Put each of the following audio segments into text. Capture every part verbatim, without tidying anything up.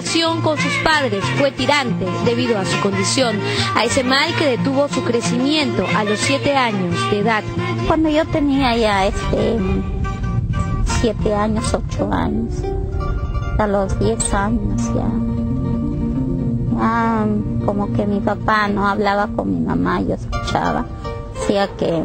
relación con sus padres fue tirante debido a su condición, a ese mal que detuvo su crecimiento a los siete años de edad. Cuando yo tenía ya este siete años, ocho años, a los diez años ya, ya como que mi papá no hablaba con mi mamá, yo escuchaba, decía que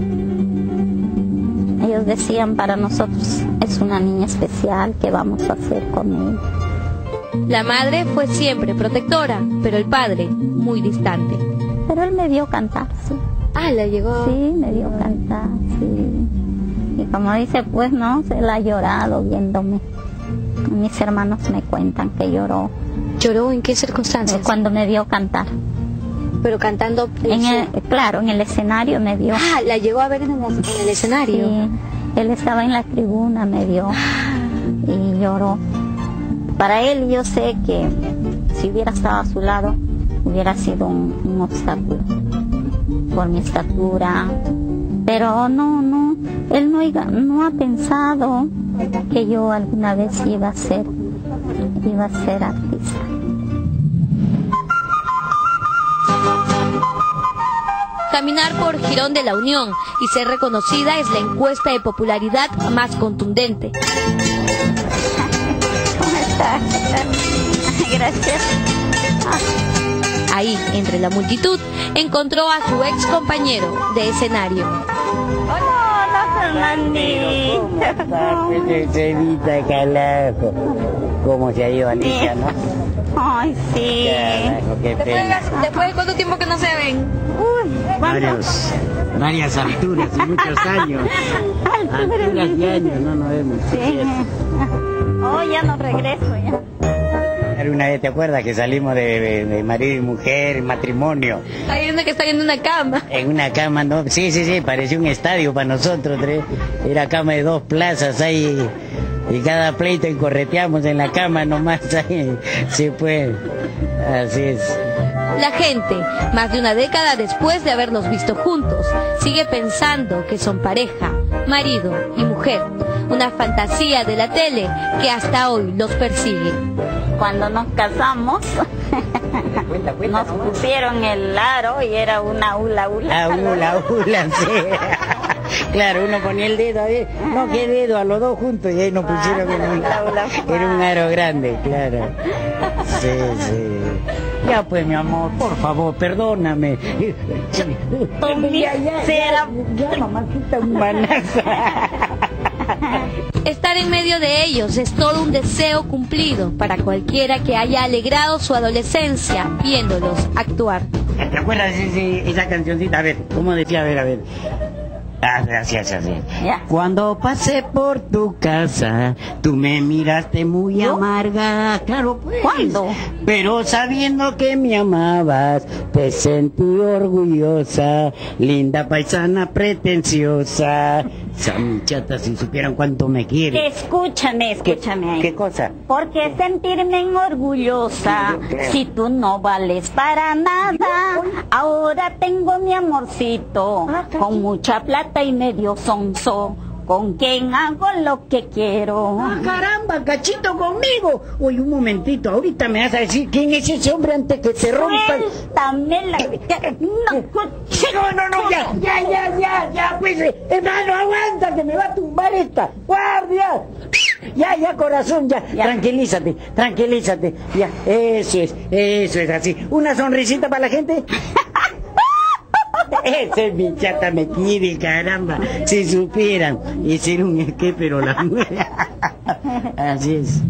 ellos decían para nosotros es una niña especial, ¿qué vamos a hacer con ella? La madre fue siempre protectora, pero el padre muy distante. Pero él me vio cantar, sí. Ah, ¿la llegó? Sí, me vio cantar, sí. Y como dice, pues no, se la ha llorado viéndome. Mis hermanos me cuentan que lloró. ¿Lloró en qué circunstancias? Cuando me vio cantar. Pero cantando... En el, claro, en el escenario me vio. Ah, ¿la llegó a ver en el, en el escenario? Sí, él estaba en la tribuna, me vio y lloró. Para él yo sé que si hubiera estado a su lado, hubiera sido un, un obstáculo por mi estatura. Pero no, no, él no, no ha pensado que yo alguna vez iba a ser, iba a ser artista. Caminar por Jirón de la Unión y ser reconocida es la encuesta de popularidad más contundente. ¿Cómo estás? Gracias. Ahí, entre la multitud, encontró a su ex compañero de escenario. Hola, hola, Fernandito. ¿Cómo estás, Evita, carajo? ¿Cómo se ha ido, Alicia, no? Ay, sí. Carajo, qué pena. ¿Después de cuánto tiempo que no se ven? Uy, Varios, varias alturas y muchos años. Alturas y años, no nos vemos. sí. Oh, ya no regreso, ya. Una vez, ¿te acuerdas que salimos de, de, de marido y mujer, matrimonio? Está viendo que está viendo una cama. En una cama, ¿no? Sí, sí, sí, parecía un estadio para nosotros. Tres. Era cama de dos plazas ahí. Y cada pleito y correteamos en la cama nomás ahí. Sí, pues. Así es. La gente, más de una década después de haberlos visto juntos, sigue pensando que son pareja, marido y mujer. Una fantasía de la tele que hasta hoy los persigue. Cuando nos casamos, Cuenta, cuenta, nos pusieron el aro y era una hula hula. Ah, hula hula, sí. Claro, uno ponía el dedo ahí, no, qué dedo, a los dos juntos, y ahí nos pusieron en un, era un aro grande, claro. Sí, sí. Ya pues, mi amor, por favor, perdóname. Ya, ya, ya, ya, mamacita humanaza. Estar en medio de ellos es todo un deseo cumplido para cualquiera que haya alegrado su adolescencia viéndolos actuar. ¿Te acuerdas de ese, esa cancioncita? A ver, ¿cómo decía? A ver, a ver. Ah, gracias, así. Ya. Cuando pasé por tu casa, tú me miraste muy ¿Yo? amarga. Claro, pues. ¿Cuándo? Pero sabiendo que me amabas, te sentí orgullosa, linda paisana pretenciosa. Esa muchacha, si supieran cuánto me quiere. Escúchame, escúchame ahí. ¿Qué cosa? ¿Por qué sentirme orgullosa Yo creo. si tú no vales para nada? Ahora tengo mi amorcito con mucha plata y medio sonso, con quien hago lo que quiero. ¡Ah, caramba, cachito conmigo! Oye, un momentito, ahorita me vas a decir quién es ese hombre antes que te rompa el... Suéltame la... No, No, no, no, ya, ya, ya, ya, ya, pues, eh, hermano, aguanta, que me va a tumbar esta, guardia. Ya, ya, corazón, ya, Ya. tranquilízate, tranquilízate, ya, eso es, eso es así. Una sonrisita para la gente. Ese mi chata me quiere, caramba, si supieran, ese era un esquí, pero la mujer, así es.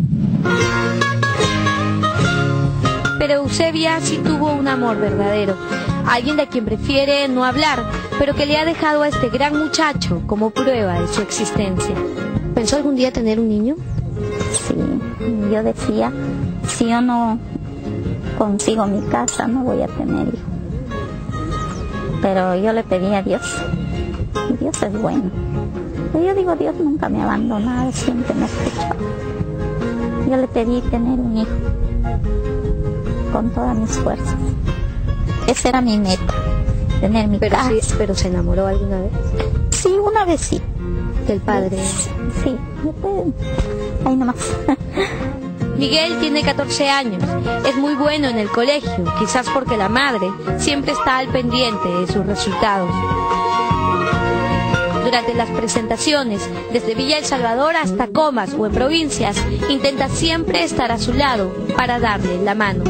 Pero Eusebia sí tuvo un amor verdadero, alguien de quien prefiere no hablar, pero que le ha dejado a este gran muchacho como prueba de su existencia. ¿Pensó algún día tener un niño? sí, yo decía, si yo no consigo mi casa, no voy a tener hijos. Pero yo le pedí a Dios, y Dios es bueno. Pero yo digo, Dios nunca me ha abandonado, siempre me ha escuchado. Yo le pedí tener un hijo, con todas mis fuerzas. Esa era mi meta, tener mi Pero, casa. sí, pero ¿se enamoró alguna vez Sí, una vez sí. del padre? Sí, después, ahí nomás. Miguel tiene catorce años, es muy bueno en el colegio, quizás porque la madre siempre está al pendiente de sus resultados. Durante las presentaciones, desde Villa El Salvador hasta Comas o en provincias, intenta siempre estar a su lado para darle la mano.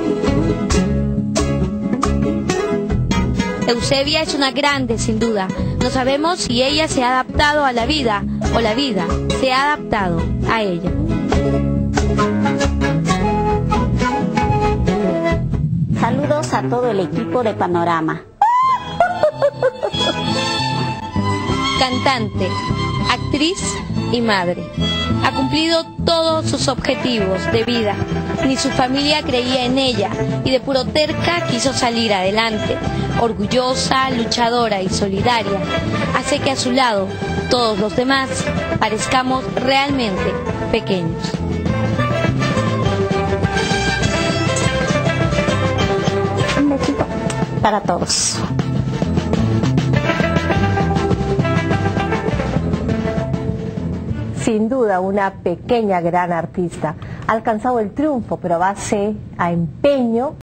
Eusebia es una grande, sin duda. No sabemos si ella se ha adaptado a la vida o la vida se ha adaptado a ella. Saludos a todo el equipo de Panorama. Cantante, actriz y madre. Ha cumplido todos sus objetivos de vida. Ni su familia creía en ella y de puro terca quiso salir adelante. Orgullosa, luchadora y solidaria, hace que a su lado todos los demás parezcamos realmente pequeños. Un besito para todos. Sin duda, una pequeña gran artista. Ha alcanzado el triunfo, pero a base a empeño